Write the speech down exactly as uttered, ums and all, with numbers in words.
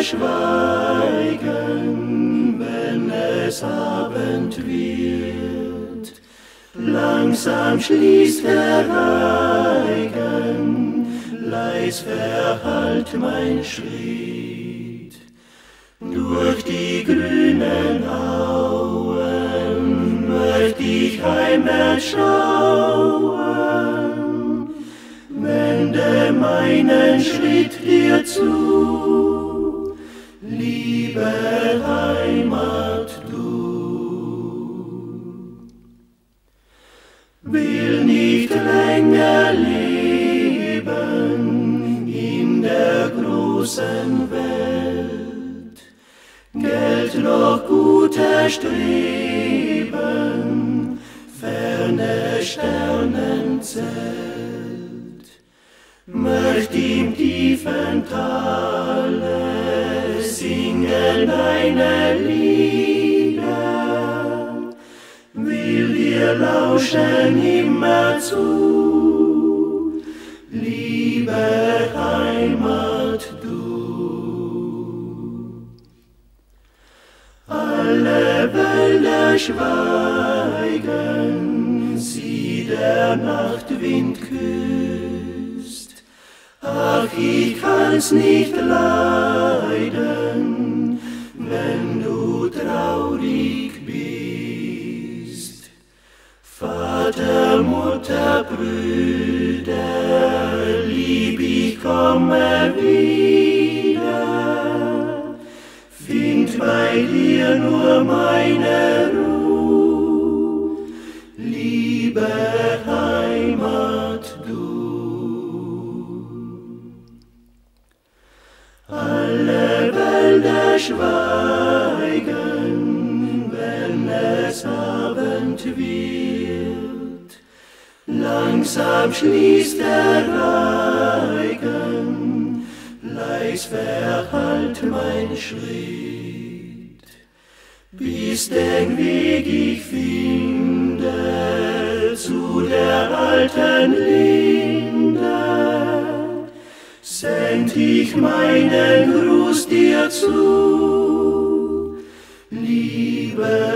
schweigen, wenn es Abend wird. Langsam schließt der Reigen, leis verhallt mein Schritt. Durch die grünen Auen möcht ich heimwärts schauen, wende meinen Schritt dir zu, liebe Heimat du. Will nicht länger leben in der großen Welt, Geld noch gute Streben, ferne Sternenzelt. Möcht im tiefen Tale singen deine Lieder, will dir lauschen immerzu, liebe Heimat du. Alle Wälder schweigen, sie der Nachtwind küsst. Ach, ich kann's nicht leiden, wenn du traurig bist. Vater, Mutter, Brüder, lieb, ich komme wieder, find bei dir nur meine Ruhe, liebe Heimat du. Alle Wälder schweigen, wenn es Abend wird. Langsam schließt der Reigen, leis verhallt mein Schritt. Bis den Weg ich finde zu der alten Linde, send ich meinen Gruß dir zu, liebe